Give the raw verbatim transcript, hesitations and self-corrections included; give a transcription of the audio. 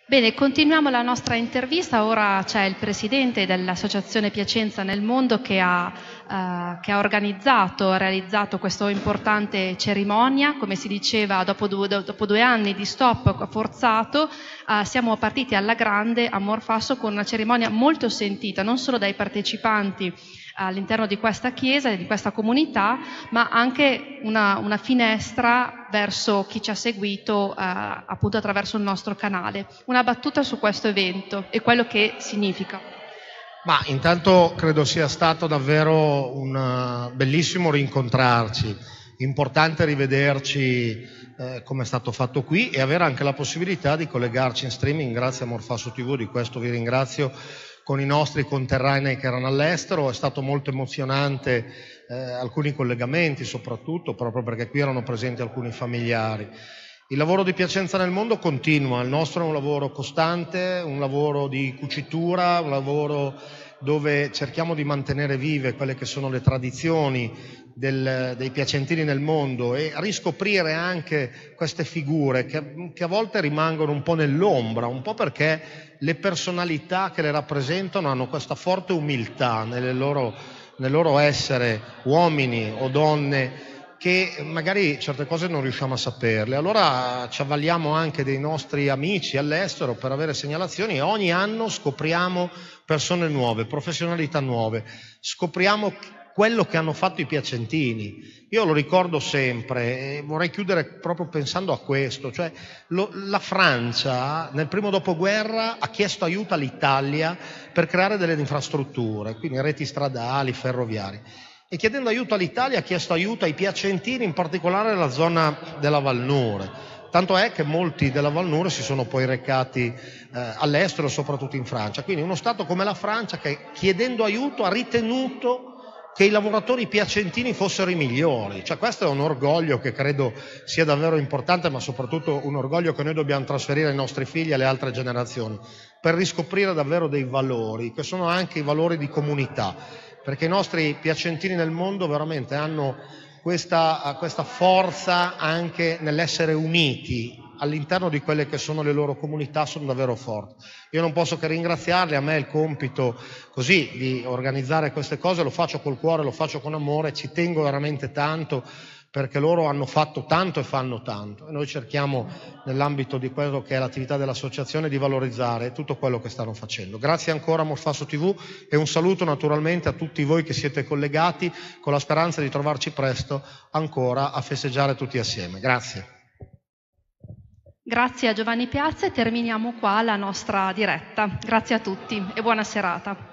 Bene, continuiamo la nostra intervista. Ora c'è il presidente dell'Associazione Piacenza nel Mondo che ha, eh, che ha organizzato, ha realizzato questa importante cerimonia. Come si diceva, dopo due, dopo due anni di stop forzato, eh, siamo partiti alla grande a Morfasso con una cerimonia molto sentita, non solo dai partecipanti all'interno di questa chiesa e di questa comunità, ma anche una, una finestra verso chi ci ha seguito eh, appunto attraverso il nostro canale. Una battuta su questo evento e quello che significa. Ma intanto credo sia stato davvero un bellissimo rincontrarci, importante rivederci eh, come è stato fatto qui e avere anche la possibilità di collegarci in streaming grazie a Morfasso tivù, di questo vi ringrazio, con i nostri conterranei che erano all'estero. È stato molto emozionante, eh, alcuni collegamenti soprattutto, proprio perché qui erano presenti alcuni familiari. Il lavoro di Piacenza nel Mondo continua, il nostro è un lavoro costante, un lavoro di cucitura, un lavoro dove cerchiamo di mantenere vive quelle che sono le tradizioni del, dei piacentini nel mondo e riscoprire anche queste figure che, che a volte rimangono un po' nell'ombra, un po' perché le personalità che le rappresentano hanno questa forte umiltà nelle loro, nel loro essere uomini o donne, che magari certe cose non riusciamo a saperle. Allora ci avvaliamo anche dei nostri amici all'estero per avere segnalazioni e ogni anno scopriamo persone nuove, professionalità nuove, scopriamo quello che hanno fatto i piacentini. Io lo ricordo sempre e vorrei chiudere proprio pensando a questo, cioè lo, la Francia nel primo dopoguerra ha chiesto aiuto all'Italia per creare delle infrastrutture, quindi reti stradali, ferroviarie. E chiedendo aiuto all'Italia ha chiesto aiuto ai piacentini, in particolare nella zona della Valnure. Tanto è che molti della Valnure si sono poi recati eh, all'estero, soprattutto in Francia. Quindi uno Stato come la Francia che chiedendo aiuto ha ritenuto che i lavoratori piacentini fossero i migliori. Cioè, questo è un orgoglio che credo sia davvero importante, ma soprattutto un orgoglio che noi dobbiamo trasferire ai nostri figli e alle altre generazioni, per riscoprire davvero dei valori, che sono anche i valori di comunità. Perché i nostri piacentini nel mondo veramente hanno questa, questa forza anche nell'essere uniti all'interno di quelle che sono le loro comunità, sono davvero forti. Io non posso che ringraziarli, a me è il compito così di organizzare queste cose, lo faccio col cuore, lo faccio con amore, ci tengo veramente tanto, perché loro hanno fatto tanto e fanno tanto e noi cerchiamo nell'ambito di quello che è l'attività dell'associazione di valorizzare tutto quello che stanno facendo. Grazie ancora a Morfasso tivù e un saluto naturalmente a tutti voi che siete collegati con la speranza di trovarci presto ancora a festeggiare tutti assieme. Grazie. Grazie a Giovanni Piazza e terminiamo qua la nostra diretta. Grazie a tutti e buona serata.